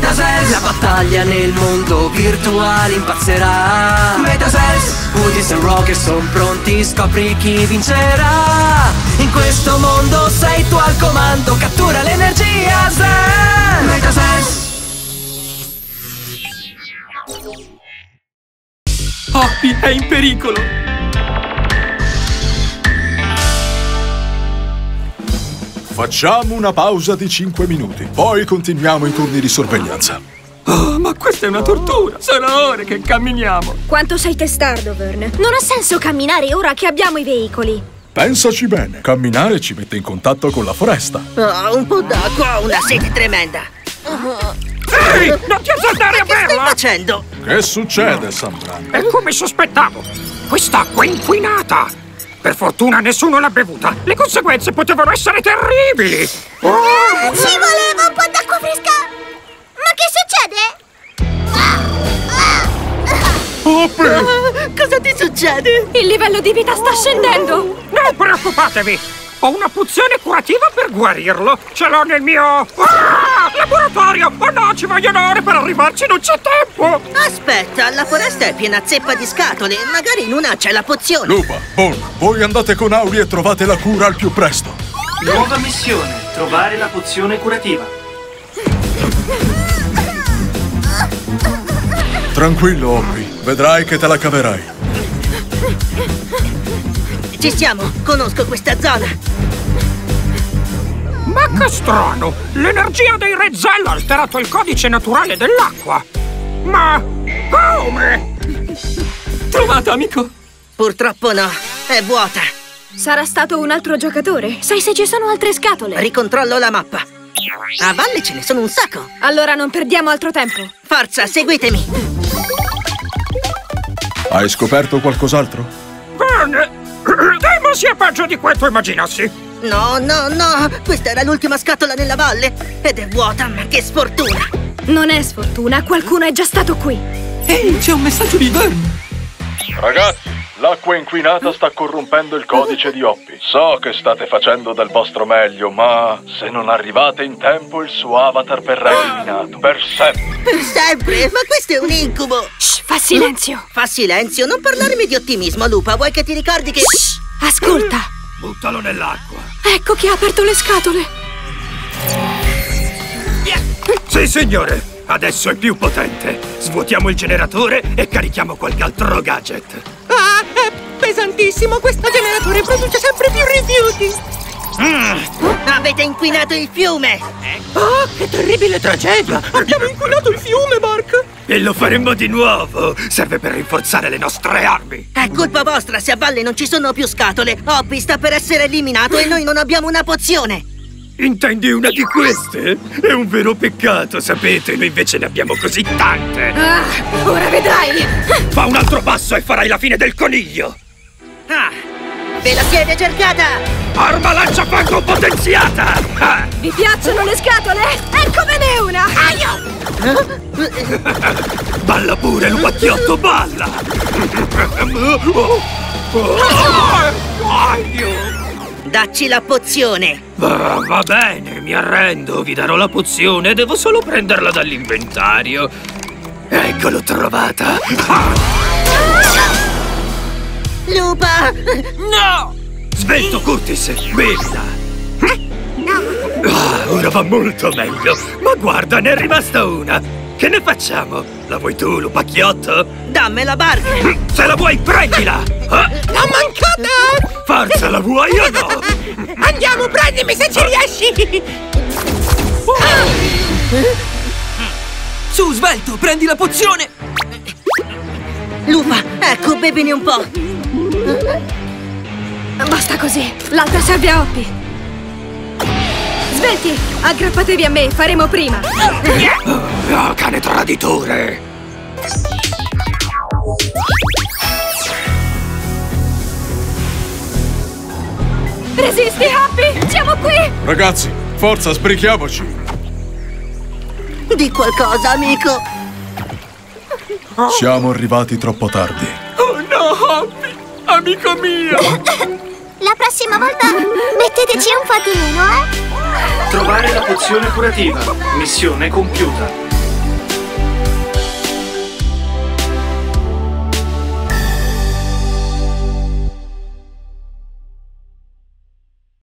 Metasense, la battaglia nel mondo virtuale impazzerà. Metasense, Woodies e Rocket son pronti, scopri chi vincerà. In questo mondo sei tu al comando, cattura l'energia Zen. Metasense. Hoppy è in pericolo! Facciamo una pausa di 5 minuti, poi continuiamo i turni di sorveglianza. Oh, ma questa è una tortura! Sono ore che camminiamo! Quanto sei testardo, Vern. Non ha senso camminare ora che abbiamo i veicoli. Pensaci bene, camminare ci mette in contatto con la foresta. Oh, un po' d'acqua, ho una sete tremenda. Ehi, non ti azzardare a Che stai berla! facendo? Che succede, Sambran? È come sospettavo! Quest'acqua è inquinata! Per fortuna nessuno l'ha bevuta! Le conseguenze potevano essere terribili! Oh! Ci voleva un po' d'acqua fresca! Ma che succede? Hoppy! Cosa ti succede? Il livello di vita sta scendendo! Non preoccupatevi! Ho una pozione curativa per guarirlo! Ce l'ho nel mio... laboratorio! Oh no, ci vogliono ore per arrivarci, non c'è tempo! Aspetta, la foresta è piena zeppa di scatole. Magari in una c'è la pozione. Lupa, Bon, voi andate con Auri e trovate la cura al più presto. Nuova missione, trovare la pozione curativa. Tranquillo, Hoppy, vedrai che te la caverai. Ci siamo, conosco questa zona. Ma che strano! L'energia dei Rezzel ha alterato il codice naturale dell'acqua! Ma... come? Trovata, amico! Purtroppo no, è vuota. Sarà stato un altro giocatore. Sai se ci sono altre scatole? Ricontrollo la mappa. A valle ce ne sono un sacco. Allora non perdiamo altro tempo. Forza, seguitemi. Hai scoperto qualcos'altro? Bene! Temo sia peggio di quanto immaginassi! No, no, no, questa era l'ultima scatola nella valle. Ed è vuota, ma che sfortuna. Non è sfortuna, qualcuno è già stato qui. Ehi, c'è un messaggio di Vern! Ragazzi, l'acqua inquinata sta corrompendo il codice di Hoppy. So che state facendo del vostro meglio, ma se non arrivate in tempo il suo avatar verrà eliminato. Per sempre. Per sempre, ma questo è un incubo. Shh, fa silenzio. Fa silenzio, non parlarmi di ottimismo, Lupa. Vuoi che ti ricordi che... Shh, ascolta. Buttalo nell'acqua! Ecco che ha aperto le scatole. Sì, signore! Adesso è più potente! Svuotiamo il generatore e carichiamo qualche altro gadget! Ah, è pesantissimo! Questo generatore produce sempre più rifiuti! Avete inquinato il fiume! Oh, che terribile tragedia! Abbiamo inquinato il fiume, Mark! E lo faremo di nuovo! Serve per rinforzare le nostre armi! È colpa vostra se a valle non ci sono più scatole! Hoppy sta per essere eliminato e noi non abbiamo una pozione! Intendi una di queste? È un vero peccato, sapete, noi invece ne abbiamo così tante! Ah, ora vedrai! Fa un altro passo e farai la fine del coniglio! Ah, ve la siete cercata? Arma lanciafango potenziata! Ah. Vi piacciono le scatole? Eccomene una! Balla pure, lupacchiotto, balla! Dacci la pozione! Va bene, mi arrendo, vi darò la pozione, devo solo prenderla dall'inventario. Eccolo trovata! Lupa! No! Svelto, Curtis, bevila! Ah, ora va molto meglio, ma guarda, ne è rimasta una! Che ne facciamo? La vuoi tu, lupacchiotto? Dammi la barca! Se la vuoi, prendila! Ah? L'ho mancata! Forza, la vuoi o no? Andiamo, prendimi se ci riesci! Su, svelto, prendi la pozione! Lupa, ecco, bevine un po'! Basta così, l'altra serve a Hoppy. Svelti, aggrappatevi a me, faremo prima. Oh, cane traditore! Resisti, Hoppy, siamo qui! Ragazzi, forza, sbrichiamoci! Di qualcosa, amico! Siamo arrivati troppo tardi. Oh no, Hoppy! Amico mio! La prossima volta metteteci un po' di meno, eh? Trovare la pozione curativa. Missione compiuta.